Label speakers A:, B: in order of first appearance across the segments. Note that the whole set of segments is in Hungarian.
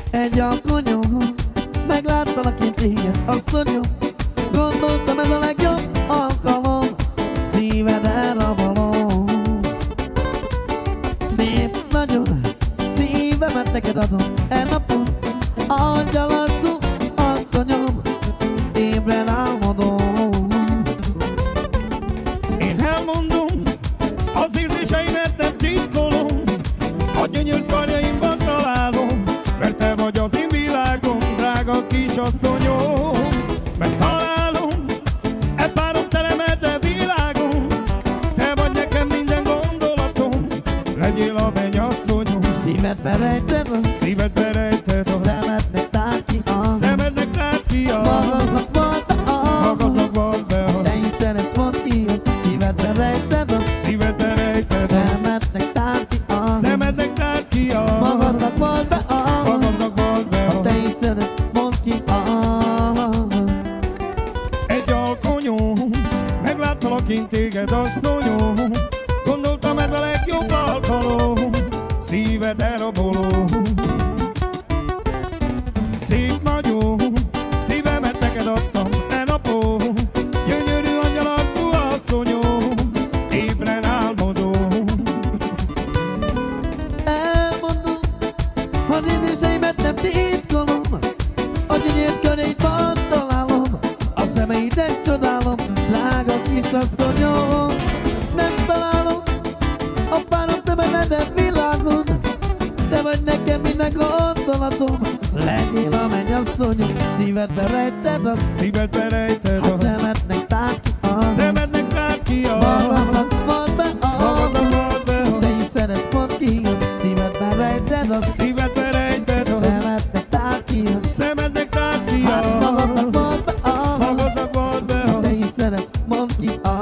A: Egy alkonyom, megláttalak én téged, asszonyom. Gondoltam, ez a legjobb alkalom, szíved elravalom. Szép nagyon, szívemet neked adom e napon. Angyal-arcú asszonyom, ébren álmodom.
B: Én elmondom, az érzéseimet nem titkolom, a gyönyört karjaimban találom, mert te vagy az én világom, drága kisasszonyom. Mert találom, e párom teremelte világom, te vagy nekem minden gondolatom, legyél a mennyasszonyom.
A: Szívedbe rejted a
B: Szívedbe rejted a
A: szemednek tár ki a
B: szemednek tart ki a
A: magadnak volt be a
B: magadnak volt be a
A: te is szeretsz, mondd ki az szívedbe rejted a
B: szívedbe rejted a
A: szemednek tár ki a
B: szemednek tart ki a
A: magadnak volt be a
B: magadnak volt be a
A: te is szeretsz, mondd ki az.
B: egy alkonyom, megláttalak én téged, asszonyom. Gondoltam, ez a legjobb alkalom, szíved elrabolom. Szép nagyon, szívemet neked adtam e napon, gyönyörű angyal-arcú asszonyom, ébren álmodom.
A: Elmondom, az érzéseimet nem titkolom, a gyönyör körétben találom, a szemeidet csodálom, drága kisasszonyom. Megtalálom a párom tömegedett világon, te vagy nekem minden gondolatom, legyél a mennyasszonyom. Szívedbe rejted a
B: Szívedbe rejted a
A: szemednek tár ki a
B: szemednek tart ki a
A: magadnak volt be a
B: magadnak volt be a
A: te is szeretsz, mondd ki az szívedbe rejted a
B: szívedbe rejted a
A: szemednek tár ki a
B: szemednek tart ki a
A: magadnak volt be a
B: magadnak volt be a
A: te is szeretsz, mondd ki azt.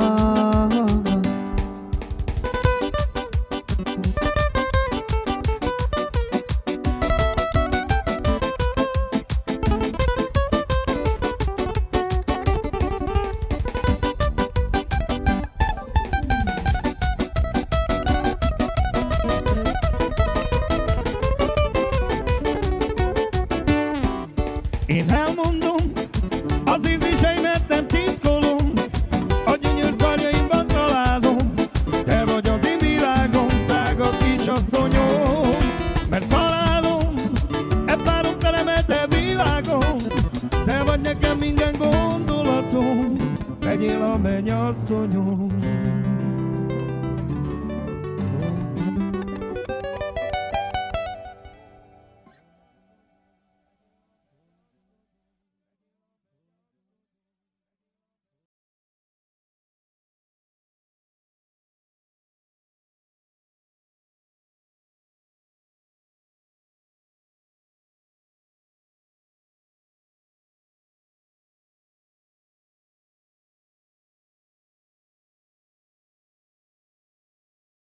B: Én elmondom, az érzéseimet nem titkolom, a gyönyör karjaimban találom, te vagy az én világom, drága kisasszonyom. Mert találom, e párom teremelte világom, te vagy nekem minden gondolatom, legyél a mennyasszonyom.